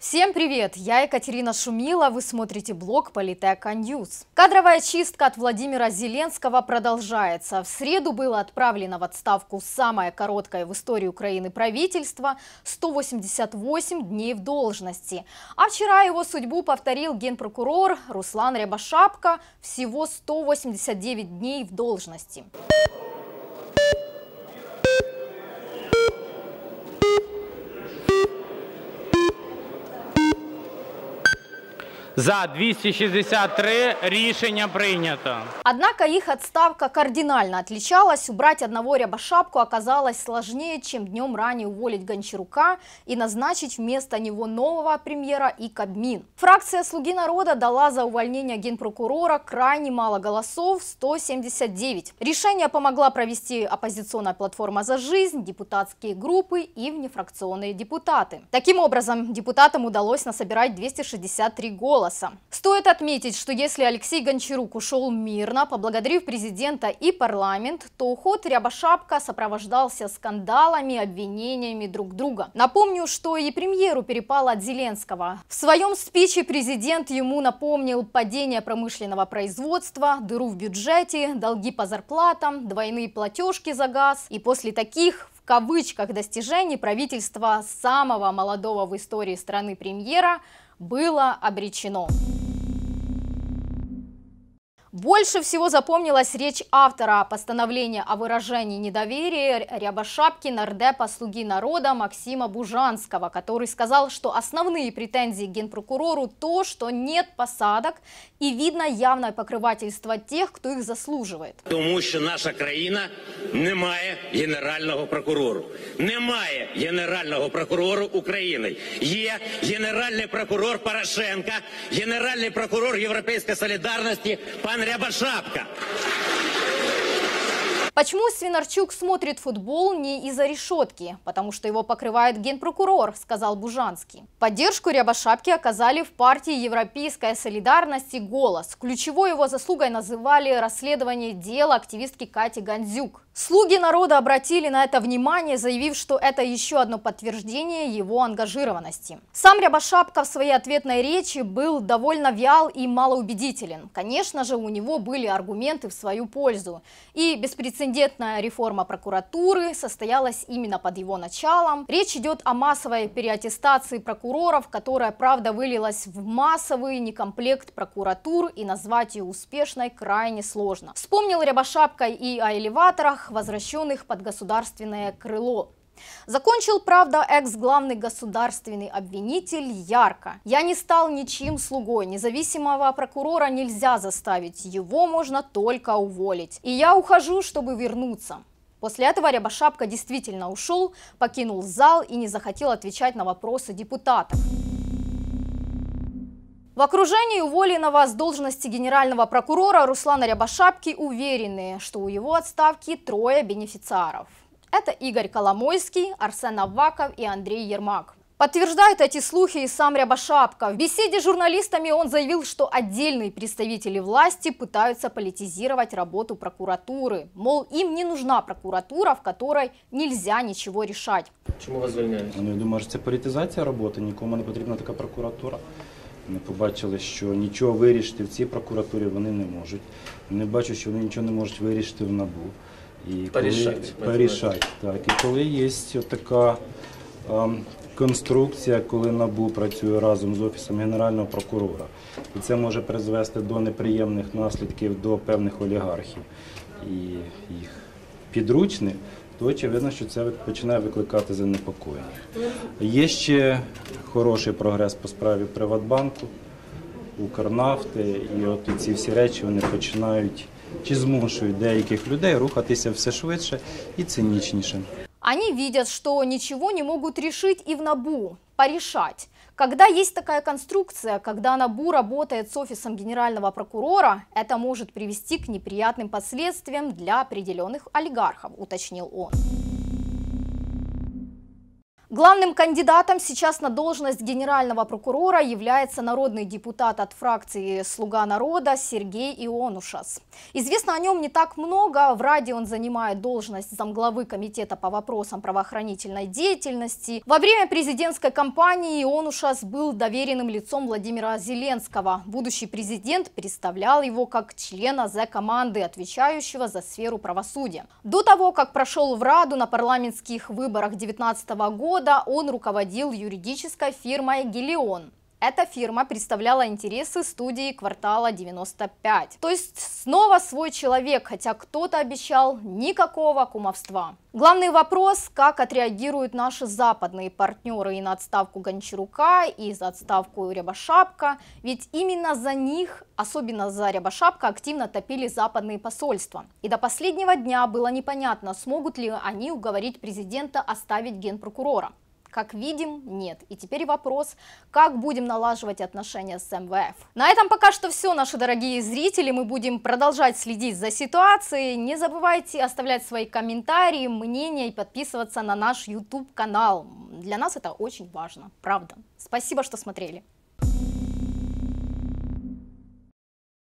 Всем привет! Я Екатерина Шумила, вы смотрите блог Политека Ньюс. Кадровая чистка от Владимира Зеленского продолжается. В среду было отправлено в отставку самое короткое в истории Украины правительство – 188 дней в должности. А вчера его судьбу повторил генпрокурор Руслан Рябошапка – всего 189 дней в должности. За 263 рішення прийнято. Однако их отставка кардинально отличалась. Убрать одного Рябошапку оказалось сложнее, чем днем ранее уволить Гончарука и назначить вместо него нового премьера и Кабмин. Фракция «Слуги народа» дала за увольнение генпрокурора крайне мало голосов – 179. Решение помогла провести оппозиционная платформа «За жизнь», депутатские группы и внефракционные депутаты. Таким образом, депутатам удалось насобирать 263 голоса. Стоит отметить, что если Алексей Гончарук ушел мирно, поблагодарив президента и парламент, то уход Рябошапка сопровождался скандалами, обвинениями друг друга. Напомню, что и премьеру перепало от Зеленского. В своем спиче президент ему напомнил падение промышленного производства, дыру в бюджете, долги по зарплатам, двойные платежки за газ. И после таких, в кавычках, достижений правительства самого молодого в истории страны премьера было обречено. Больше всего запомнилась речь автора постановления о выражении недоверия Рябошапки нардепа «Слуги народа» Максима Бужанского, который сказал, что основные претензии к генпрокурору то, что нет посадок и видно явное покрывательство тех, кто их заслуживает. Тому що наша країна не має генерального прокурору. Немає генерального прокурору України. Є генеральний прокурор Порошенка, генеральний прокурор Європейської солідарності пан Рябошапка. Почему Свинарчук смотрит футбол не из-за решетки? Потому что его покрывает генпрокурор, сказал Бужанский. Поддержку Рябошапки оказали в партии «Европейская солидарность» и «Голос». Ключевой его заслугой называли расследование дела активистки Кати Гандзюк. «Слуги народа» обратили на это внимание, заявив, что это еще одно подтверждение его ангажированности. Сам Рябошапка в своей ответной речи был довольно вял и малоубедителен. Конечно же, у него были аргументы в свою пользу. И беспрецедентная реформа прокуратуры состоялась именно под его началом. Речь идет о массовой переаттестации прокуроров, которая, правда, вылилась в массовый некомплект прокуратур, и назвать ее успешной крайне сложно. Вспомнил Рябошапка и о элеваторах, возвращенных под государственное крыло. Закончил, правда, экс-главный государственный обвинитель ярко. «Я не стал ничьим слугой. Независимого прокурора нельзя заставить. Его можно только уволить. И я ухожу, чтобы вернуться». После этого Рябошапка действительно ушел, покинул зал и не захотел отвечать на вопросы депутатов. В окружении уволенного с должности генерального прокурора Руслана Рябошапки уверены, что у его отставки трое бенефициаров. Это Игорь Коломойский, Арсен Аваков и Андрей Ермак. Подтверждает эти слухи и сам Рябошапка. В беседе с журналистами он заявил, что отдельные представители власти пытаются политизировать работу прокуратуры. Мол, им не нужна прокуратура, в которой нельзя ничего решать. Чому вас звільняють? Я думаю, що це політизація роботи, нікому не потрібна така прокуратура. Вони побачили, що нічого вирішити в цій прокуратурі вони не можуть. Вони бачать, що вони нічого не можуть вирішити в НАБУ. І порішать. Так. І коли є така конструкція, коли НАБУ працює разом з Офісом Генерального прокурора, і це може призвести до неприємних наслідків до певних олігархів і їх підручних, то очевидно, що це починає викликати занепокоєння. Є ще хороший прогрес по справі Приватбанку, Укрнафти, і от ці всі речі вони починають чи змушують деяких людей рухатися все швидше і цинічніше. Они видят, что ничего не могут решить и в НАБУ, порешать. Когда есть такая конструкция, когда НАБУ работает с офисом генерального прокурора, это может привести к неприятным последствиям для определенных олигархов, уточнил он. Главным кандидатом сейчас на должность генерального прокурора является народный депутат от фракции «Слуга народа» Сергей Ионушас. Известно о нем не так много. В Раде он занимает должность замглавы комитета по вопросам правоохранительной деятельности. Во время президентской кампании Ионушас был доверенным лицом Владимира Зеленского. Будущий президент представлял его как члена Зе-команды, отвечающего за сферу правосудия. До того, как прошел в Раду на парламентских выборах 2019 года, он руководил юридической фирмой «Гелион». Эта фирма представляла интересы студии «Квартала 95». То есть снова свой человек, хотя кто-то обещал никакого кумовства. Главный вопрос, как отреагируют наши западные партнеры и на отставку Гончарука, и за отставку Рябошапка. Ведь именно за них, особенно за Рябошапка, активно топили западные посольства. И до последнего дня было непонятно, смогут ли они уговорить президента оставить генпрокурора. Как видим, нет. И теперь вопрос, как будем налаживать отношения с МВФ. На этом пока что все, наши дорогие зрители. Мы будем продолжать следить за ситуацией. Не забывайте оставлять свои комментарии, мнения и подписываться на наш YouTube-канал. Для нас это очень важно, правда. Спасибо, что смотрели.